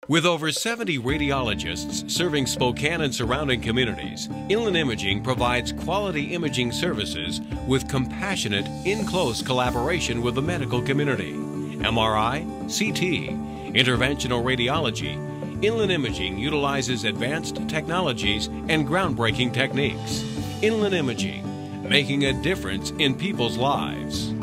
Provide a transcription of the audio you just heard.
With over 70 radiologists serving Spokane and surrounding communities, Inland Imaging provides quality imaging services with compassionate, in-close collaboration with the medical community. MRI, CT, interventional radiology, Inland Imaging utilizes advanced technologies and groundbreaking techniques. Inland Imaging, making a difference in people's lives.